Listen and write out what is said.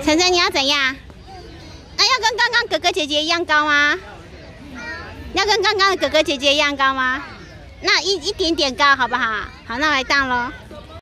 晨晨，你要怎样？那要跟刚刚哥哥姐姐一样高吗？要跟刚刚的哥哥姐姐一样高吗？那一点点高，好不好？好，那来荡喽。